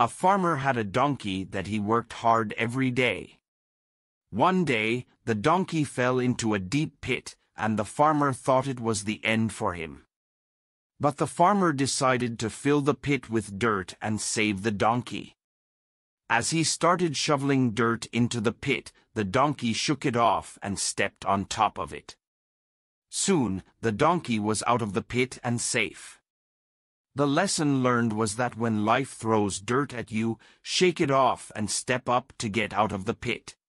A farmer had a donkey that he worked hard every day. One day, the donkey fell into a deep pit, and the farmer thought it was the end for him. But the farmer decided to fill the pit with dirt and save the donkey. As he started shoveling dirt into the pit, the donkey shook it off and stepped on top of it. Soon, the donkey was out of the pit and safe. The lesson learned was that when life throws dirt at you, shake it off and step up to get out of the pit.